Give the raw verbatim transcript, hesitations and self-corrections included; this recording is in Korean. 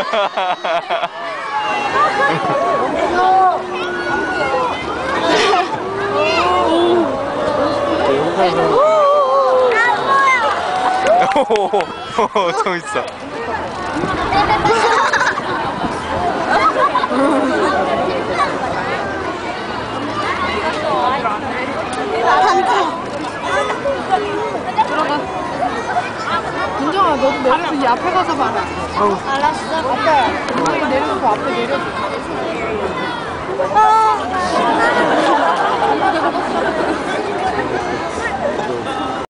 오, 성 있어. 들어가. 민정아, 너도 내려서 이 앞에 가서 봐라. 어. 알았어. 앞에. 민정이 내려서 앞에 내려줘. 아.